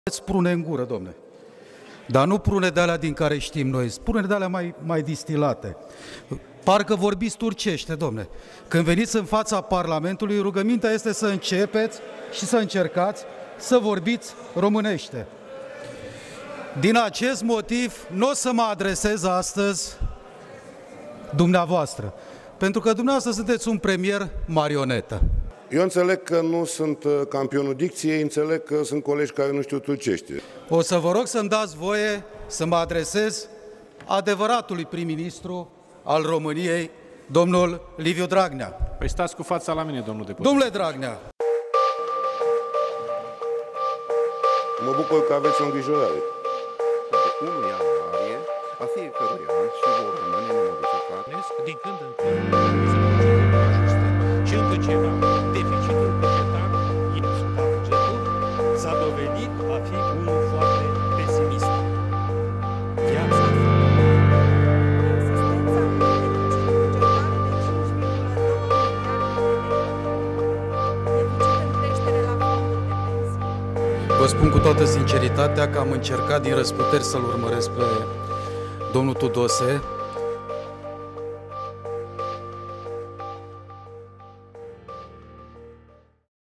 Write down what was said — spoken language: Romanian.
Sprune în gură, domne. Dar nu prune de alea din care știm noi, sprune de alea mai distilate. Parcă vorbiți turcește, domne. Când veniți în fața Parlamentului, rugămintea este să începeți și să încercați să vorbiți românește. Din acest motiv, nu o să mă adresez astăzi dumneavoastră, pentru că dumneavoastră sunteți un premier marionetă. Eu înțeleg că nu sunt campionul dicției, înțeleg că sunt colegi care nu știu turcește. O să vă rog să-mi dați voie să mă adresez adevăratului prim-ministru al României, domnul Liviu Dragnea. Păi stați cu fața la mine, domnul deputat. Domnule Dragnea! Mă bucur că aveți o îngrijorare. De 1 ianuarie a fiecărui an și vor rămâne nemodificate din când în când și încă ceva. Deficitul bugetar bugetul s-a dovedit a fi unul foarte pesimist. Viața Vă spun cu toată sinceritatea că am încercat din răsputeri să-l urmăresc pe domnul Tudose.